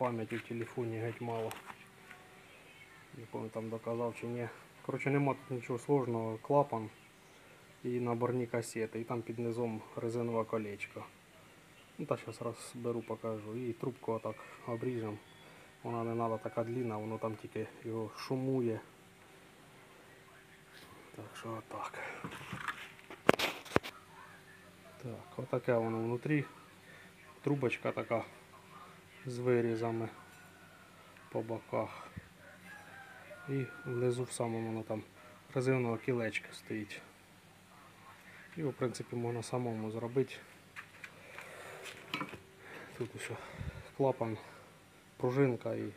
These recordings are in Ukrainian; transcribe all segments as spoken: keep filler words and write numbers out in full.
пам'яті в телефоні геть мало. Не пам'ятаю, там доказав чи ні. Коротше, нема тут нічого сложного. Клапан і наборні касети. І там під низом резинове колечко. Ну, та зараз розберу, покажу. І трубку отак обріжемо. Вона не треба така длинна, воно там тільки його шумує. Так що отак. Так, отаке воно внутрі. Трубочка така з вирізами по боках. І внизу в самому воно там резинове кілечко стоїть. Його, в принципі, можна самому зробити. Тут ще клапан, пружинка і,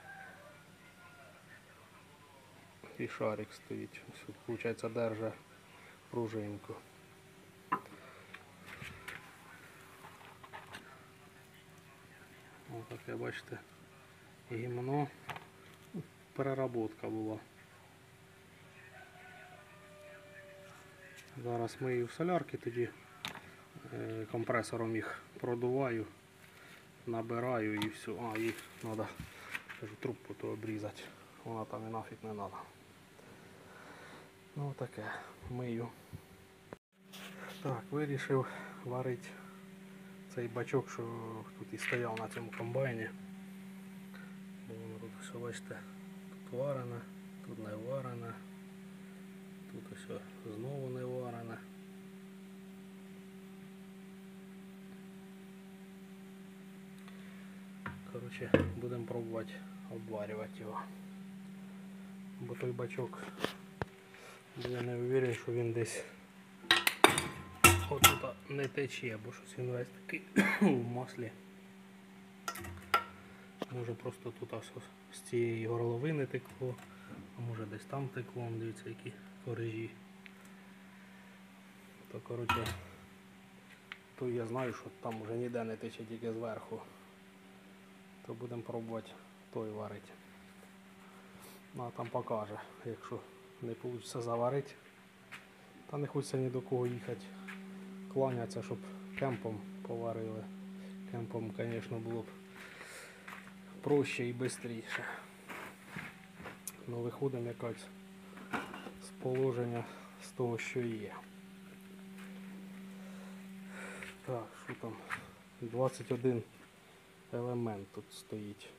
і шарик стоїть. Тут, виходить, держить пружинку. Ось таке, бачите, гімно. Переработка була. Зараз мию в солярки, тоді компресором їх продуваю, набираю і все. А, їх треба, кажу, трубку то обрізати. Вона там і нафіг не треба. Ну таке, мию. Так, вирішив варити цей бачок, що тут і стояв на цьому комбайні. Тут все, бачите, тут варене, тут не варене, тут все знову не варене. Коротше, будемо пробувати обварювати його. Бо той бачок, я не впевнений, що він десь отут не тече, бо щось він весь такий в маслі. Може просто тут з цієї горловини текло, а може десь там текло, дивіться які корижі. То коротше, то я знаю, що там вже ніде не тече, тільки зверху. То будемо пробувати той варити. Ну а там покаже, якщо не вийде заварити. Та не хочеться ні до кого їхати. Кланяться, щоб кемпом поварили. Кемпом, звісно, було б проще і швидше. Ну, виходимо якось з положення з того, що є. Так, що там? двадцять один елемент тут стоїть.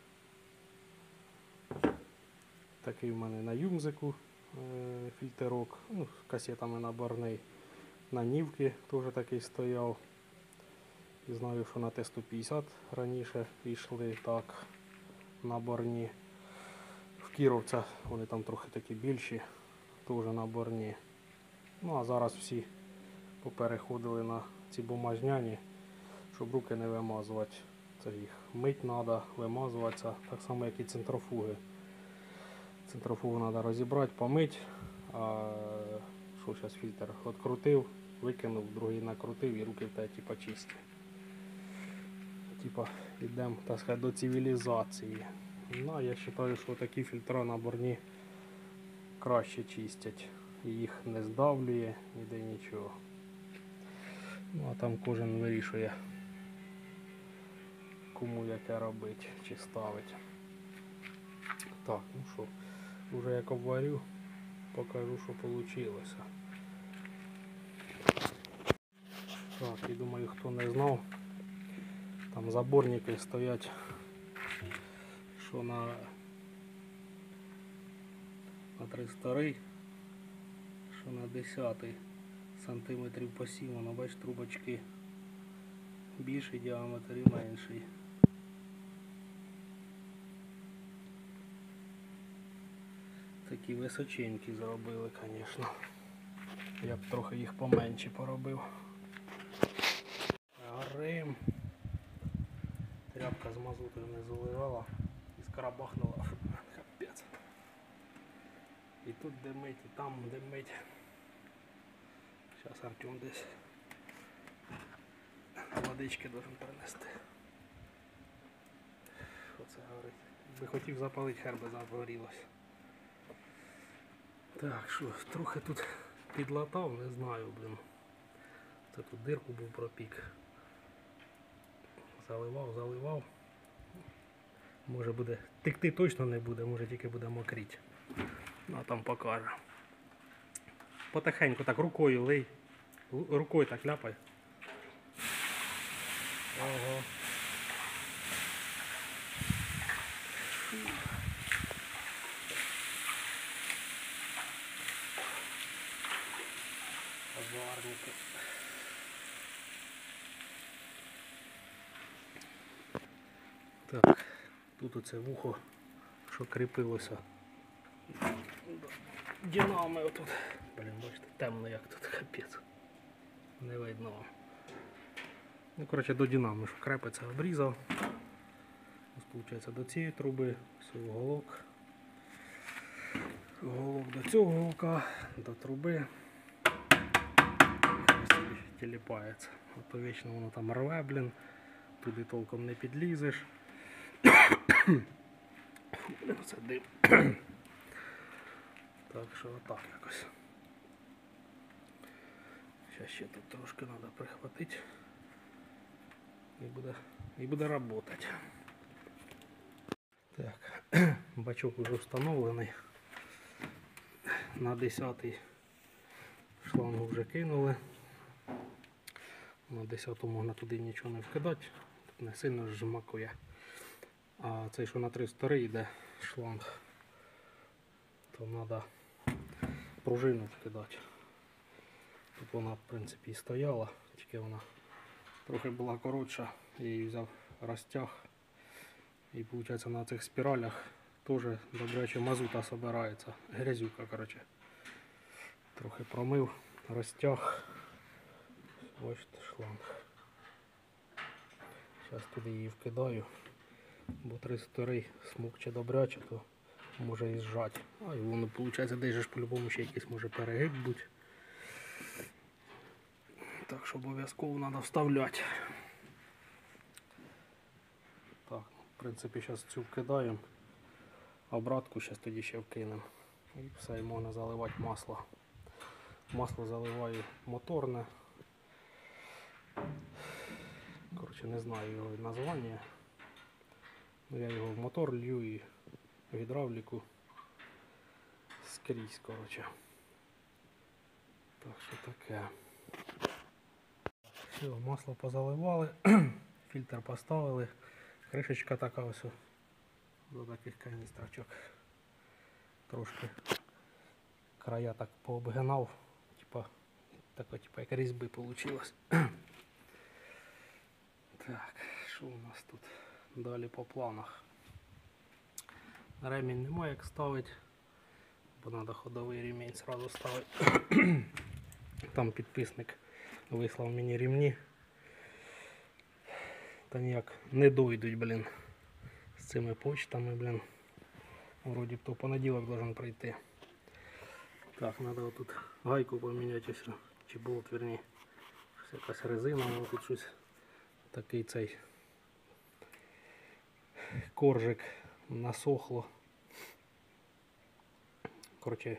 Такий в мене на юмзику е фільтрок, ну, з касетами наборний. На нівки теж такий стояв. І знаю, що на Т сто п'ятдесят раніше йшли так наборні. В Кіровця вони там трохи такі більші, теж наборні. Ну а зараз всі попереходили на ці бумажняні, щоб руки не вимазувати. Це їх мить треба, вимазуватися, так само як і центрофуги. Центрофугу треба розібрати, помити, а що зараз фільтр відкрутив, викинув, другий накрутив і руки в тебе типа чисті. Типа йдемо, так сказати, до цивілізації. Ну, я вважаю, що такі фільтри наборні краще чистять. Їх не здавлює, ніде нічого. Ну а там кожен вирішує, кому яке робити чи ставити. Так, ну що, вже як обварю, покажу, що вийшло. Так, і думаю, хто не знав, там заборники стоять, що на, на триста, що на десять сантиметрів по сім, воно, бач, трубочки більший діаметр і менший. Такі височенькі зробили, звісно. Я б трохи їх поменше поробив. Грим. Тряпка з мазутою не заливала і скарабахнула. Капець. І тут димить, і там димить. Зараз Артем десь водички должен принести. Оце горить. Би хотів запалити, хер би загорілося. Так, що, трохи тут підлатав, не знаю, блин. Це тут дирку був пропік. Заливав, заливав. Може буде текти точно не буде, може тільки буде мокріти. Ну а там покаже. Потихеньку так рукою лий. Рукою так ляпай. Ого. Зварники. Так, тут оце вухо, що кріпилося. Дінамо отут. Блін, бачите, темно як тут, капець. Не видно вам. Ну, коротше, до дінамо, що крепиться, обрізав. Ось, виходить, до цієї труби, все, уголок. Уголок до цього уголка, до труби. Тіліпається. А то вічно воно там рве, блін. Туди толком не підлізеш. Блін, це дим. Так що отак якось. Зараз ще тут трошки треба прихватити. І буде, і буде працювати. Так, бачок вже встановлений. На десятий шлангу вже кинули. На десятому можна туди нічого не вкидати, тут не сильно жмакує. А цей, що на триста три йде шланг, то треба пружину вкидати. Тут вона, в принципі, і стояла, тільки вона трохи була коротша, я її взяв розтяг. І виходить, на цих спіралях теж добряче мазута збирається, грязюка, коротше. Трохи промив, розтяг. Бачите, шланг. Зараз туди її вкидаю, бо триста три смокче добряче, то може і зжати. А і воно, виходить, десь ж по-любому ще якийсь може перегиб бути. Так що обов'язково треба вставляти. Так, в принципі, зараз цю вкидаємо, обратку зараз тоді ще вкинемо. І все, і можна заливати масло. Масло заливаю моторне. Коротше, не знаю його названня. Ну, я його в мотор лью і в гідравліку скрізь, коротше. Так що таке. Все, масло позаливали, фільтр поставили. Кришечка така ось до таких каністрочок. Трошки края так пообгинав, типа, таке, типа, як різьби вийшло. Так, що у нас тут далі по планах? Ремінь немає як ставити, бо треба ходовий ремінь одразу ставити. Там підписник вислав мені ремні. Та ніяк не дойдуть, блін, з цими почтами, блін. Вроді б то в понеділок должен прийти. Так, треба тут гайку поміняти, чи болт, верні. Щось якась резина, тут щось такий цей коржик насохло. Коротше,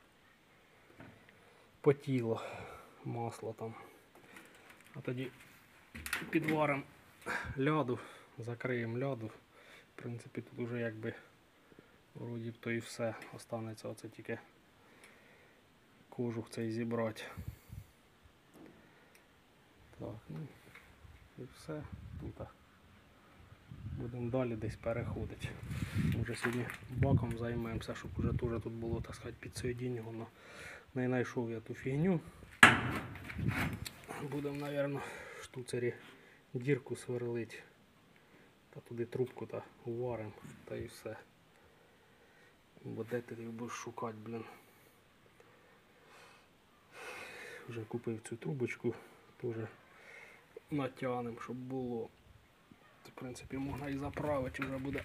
потіло масло там. А тоді підваримо ляду, закриємо ляду. В принципі, тут уже якби вроді б то і все. Останеться оце тільки кожух цей зібрати. Так, ну і все. Тут будемо далі десь переходити. Може сьогодні баком займемося, щоб вже теж тут було, так сказати, підсоєдінювано. Не знайшов я ту фігню. Будемо, мабуть, в штуцері дірку сверлити. Та туди трубку та уваримо, та і все. Бо де ти їх будеш шукати, блін. Вже купив цю трубочку, теж натягнемо, щоб було. В принципі, можна і заправити вже буде.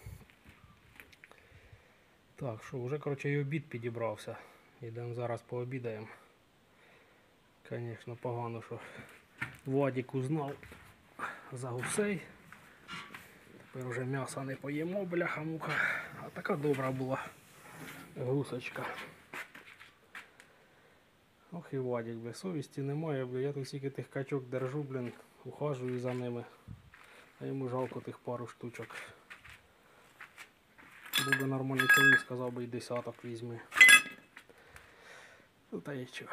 Так, що, вже, коротше, і обід підібрався. Йдемо зараз пообідаємо. Звісно, погано, що Вадик узнав за гусей. Тепер вже м'яса не поїмо, бляха-муха. А така добра була гусочка. Ох і Вадик, бля, совісті немає, бля. Я тут стільки тих качок держу, блін, ухажую за ними. А йому жалко тих пару штучок. Був би нормальний чоловік, сказав би і десяток візьми. Ну та й чого.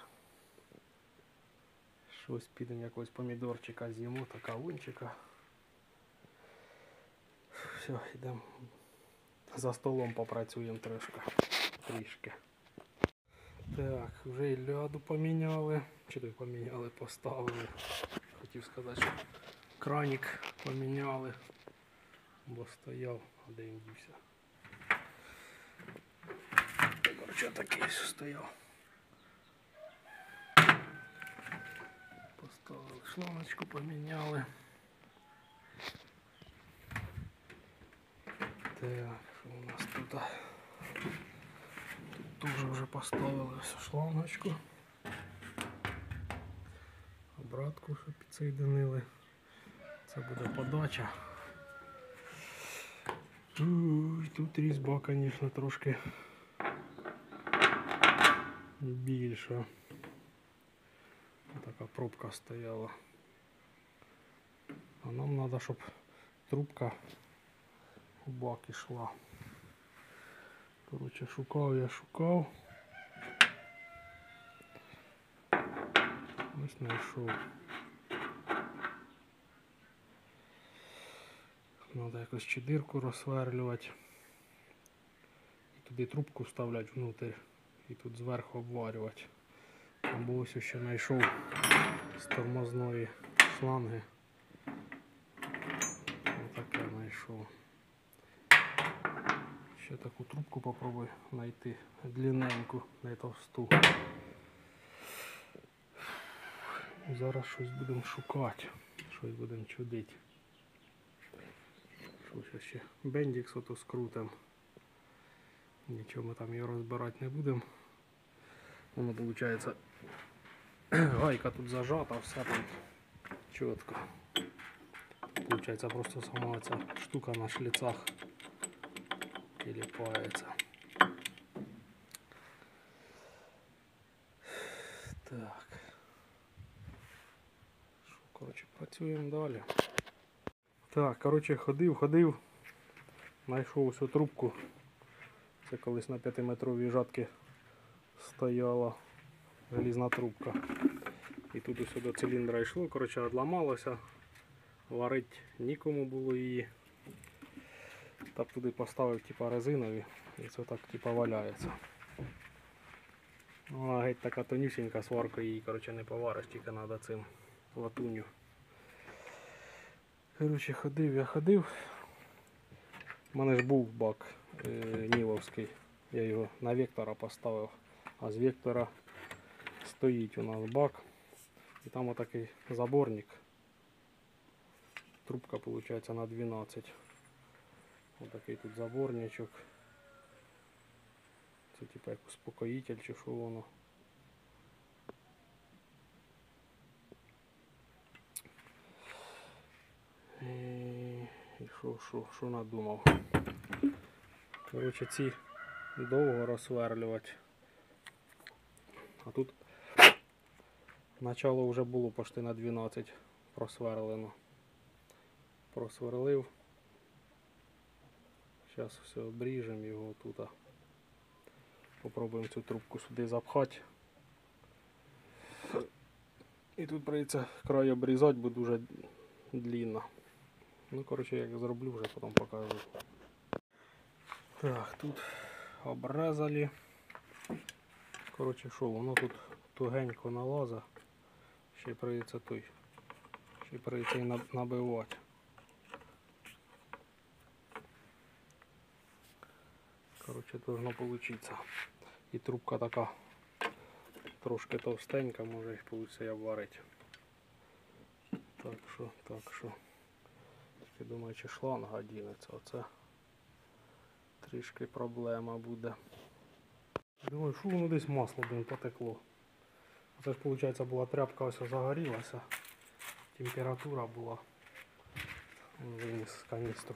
Щось підемо якогось помідорчика з'їмо та кавунчика. Все, йдемо. За столом попрацюємо трошки. Трішки. Так, вже і ляду поміняли. Чи то поміняли, поставили. Хотів сказати, що краник поміняли. Бо стояв, а де він дівся. Короче, такий стояв. Поставили шланочку, поміняли. Так, що у нас тут? Тут теж вже поставили всю шлангочку. Обратку, щоб підсоєдинили. Це буде подача. Ой, тут різьба, звісно, трошки більша. Така пробка стояла. А нам треба, щоб трубка в бак ішла. Коротше, шукав я, шукав. Ось знайшов. Треба якось чи дирку розсверлювати. І туди трубку вставляти внутрь. І тут зверху обварювати. Або ось ще знайшов з тормозної шланги. Ось таке знайшов. Ще таку трубку попробую знайти. Длинненьку, не товсту. Зараз щось будемо шукати. Щось будемо чудити. Щось ще бендікс ото скрутимо. Нічого ми там його розбирати не будемо. Воно виходить, гайка тут зажата, все там чітко. Получається, просто сама ця штука на шліцах тіліпається. Так. Що, коротше, працюємо далі. Так, коротше, ходив, ходив, знайшов всю трубку. Це колись на п'ятиметровій жатці стояла желізна трубка. І тут усе до циліндра йшло, коротше, відламалося. Варити нікому було її. Так туди поставив типа резинові і це так типа валяється. Ну, а геть така тонюсінька сварка, її коротше не повариш, тільки треба цим латуню. Коротше, ходив, я ходив. У мене ж був бак е, нівовський. Я його на вектора поставив, а з вектора стоїть у нас бак. І там отакий заборник. Трубка виходить на дванадцять. Отакий тут заборничок. Це типа як успокоїтель чи що воно. І що, що, що надумав. Коротше, ці довго розсверлювати. А тут начало вже було почти на дванадцять просверлено. Просверлив. Зараз все обріжемо його тут. Попробуємо цю трубку сюди запхати. І тут прийдеться край обрізати, бо дуже длинно. Ну, коротше, як зроблю, вже потім покажу. Так, тут обрезали. Коротше, що, воно тут тугенько налазить. Ще прийдеться той. Ще прийдеться і набивати. Коротше, должно получиться. І трубка така трошки товстенька, може їх получиться я варити. Так що, так що. Тільки думаю, чи шланга дінеться. Оце трішки проблема буде. Думаю, що воно десь масло блин, потекло. Це ж, виходить, була тряпка, ось загорілася. Температура була. Виніс з каністру.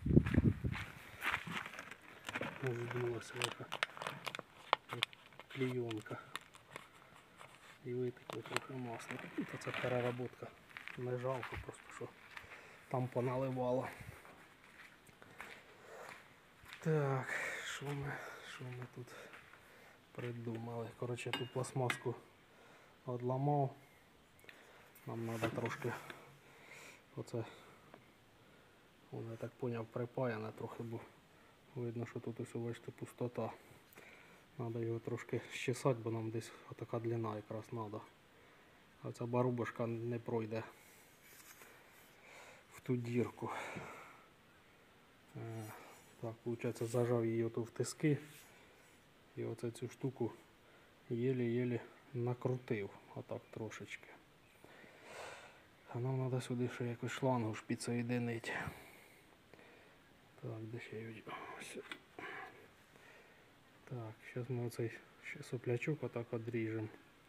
Здулася яка клейонка. І витекло трохи масла. Це переработка. Не жалко, просто що там поналивало. Так, що ми, що ми тут придумали? Коротше, ту пластмаску одламав. Нам треба трошки оце, я так поняв, припаяне трохи, бо видно, що тут ось, бачите, пустота. Треба його трошки щесати, бо нам десь отака длина якраз треба. А ця барубашка не пройде в ту дірку. Е, так, виходить, зажав її ото в тиски. І оце цю штуку єлі-єлі накрутив. Отак трошечки. А нам треба сюди ще якось шлангу ж підсоєдинити. Так, де ще її? Ось. Так, зараз ми оцей ще соплячок отак одріжемо.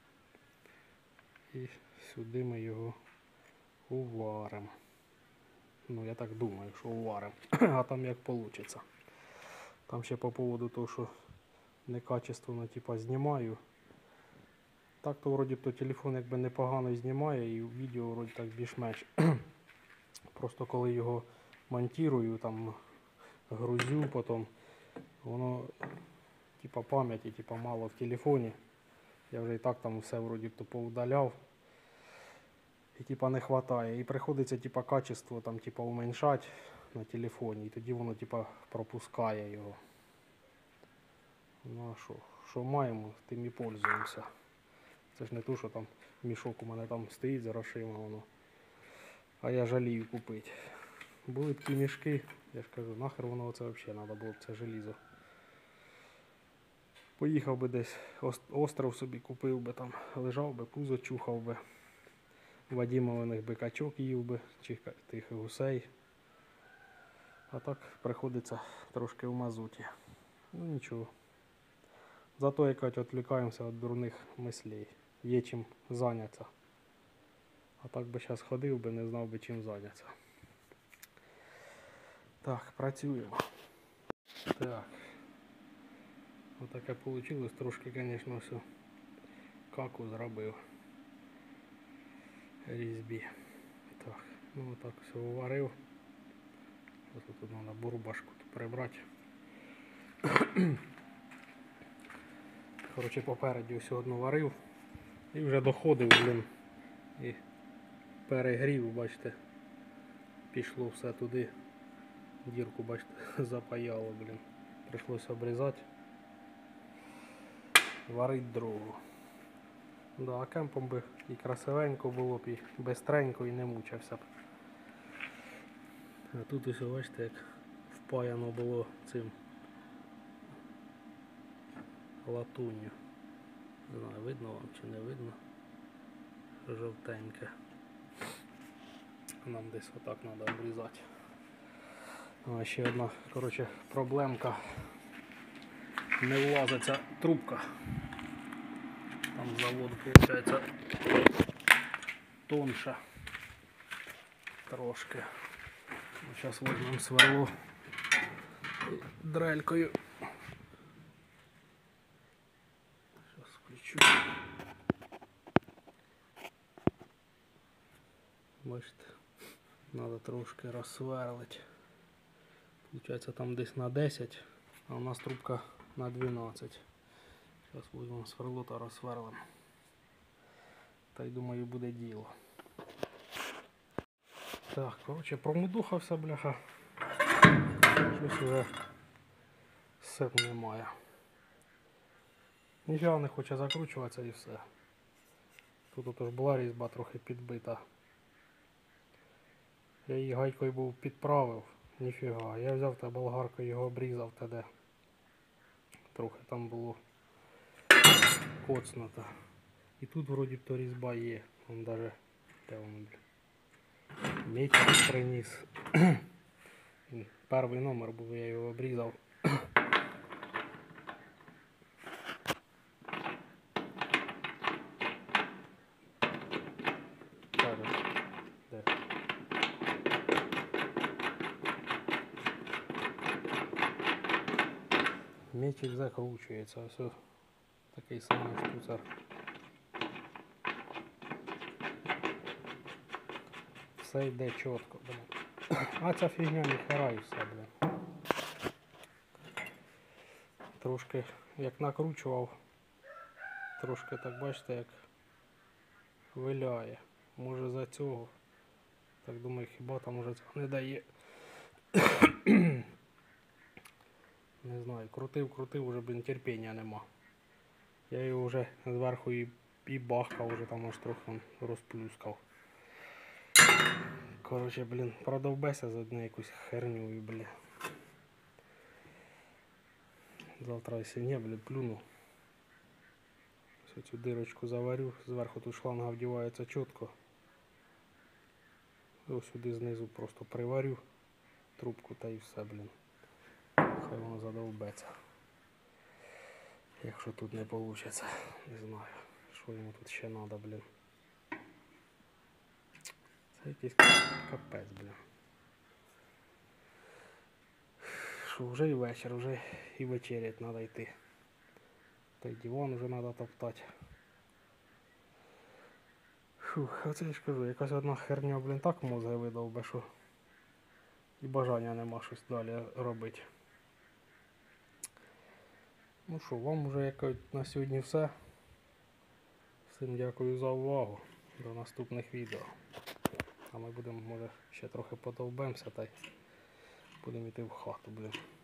І сюди ми його уваримо. Ну, я так думаю, що уваримо. А там як вийде. Там ще по поводу того, що некачественно типа знімаю. Так то вроді то телефон якби непогано знімає і відео вроді так більш-менш. Просто коли його монтую, там грузю, потім воно типа пам'яті типа мало в телефоні. Я вже і так там все вроді то поудаляв. І типа не вистачає. І приходиться типа качество там типа уменьшати на телефоні. І тоді воно типа пропускає його. Ну а що? Що маємо, тим і пользуємося. Це ж не то, що там мішок у мене там стоїть за грошима воно. А я жалію купити. Були такі мішки, я ж кажу, нахер воно оце взагалі треба було б це желізо. Поїхав би десь, остров собі купив би там, лежав би, пузо чухав би. Вадімових би качок їв би, чи тих гусей. А так приходиться трошки в мазуті. Ну нічого. Зато якось відвлікаємося від дурних мислей. Є чим зайнятися. А так би зараз ходив би, не знав би чим зайнятися. Так, працюємо. Так. Отаке вийшло. Трошки, звісно, все каку зробив. Різьбі. Так, ну отак все уварив. Ось тут треба бурбашку прибрати. Коротше, попереді все одно варив. І вже доходив, блін. І перегрів, бачите. Пішло все туди. Дірку, бачите, запаяло, блін. Прийшлося обрізати. Варить другу. Да, а кемпом би і красивенько було б, і бистренько, і не мучився б. А тут ось, бачите, як впаяно було цим латунню. Не знаю, видно вам чи не видно. Жовтеньке. Нам десь отак треба обрізати. А ще одна, коротше, проблемка. Не влазиться трубка. Там завод, виходить, тонше трошки. Зараз візьмемо сверло і дрелькою. Зараз включу. Бачите, треба трошки розсверлити. Получається там десь на десять, а у нас трубка на дванадцять. Зараз візьмемо сверло та розсверлимо. Та й думаю, буде діло. Так, коротше, промудухався, бляха. Щось вже сил немає. Ніфіга не хоче закручуватися і все. Тут отож була різьба трохи підбита. Я її гайкою був підправив. Ніфіга. Я взяв та болгаркою його обрізав тоді. Трохи там було коцнуто. І тут вроді б то різьба є. Вон даже, де воно, бля. Метр приніс. Перший номер був, я його обрізав. Де? Мечик закручується, все такий самий штуцер. Все йде чітко, блин. А ця фігня ніхера і все, блин. Трошки як накручував, трошки так бачите, як виляє. Може за цього. Так думаю, хіба там уже цього не дає. Не знаю, крутив, крутив, уже, блін, терпіння нема. Я його вже зверху і, і бахкав, вже там аж трохи розплюскав. Коротше, блін, продовбеся з одне якусь херню, блін. Завтра, якщо ні, блін, плюну. Ось цю дирочку заварю, зверху тут шланга вдівається чітко. Ось сюди знизу просто приварю трубку та і все, блін. Хай воно задовбеться. Якщо тут не вийде, не знаю, що йому тут ще треба, блін. Це якийсь капець, блін. Що вже і вечір, вже і вечерять треба йти. Та й диван вже треба топтати. Фух, оце я ж кажу, якась одна херня, блін, так мозги видовбе, що і бажання нема щось далі робити. Ну що, вам вже як на сьогодні все. Всім дякую за увагу. До наступних відео. А ми будемо, може, ще трохи подовбемося та й будемо йти в хату, блін.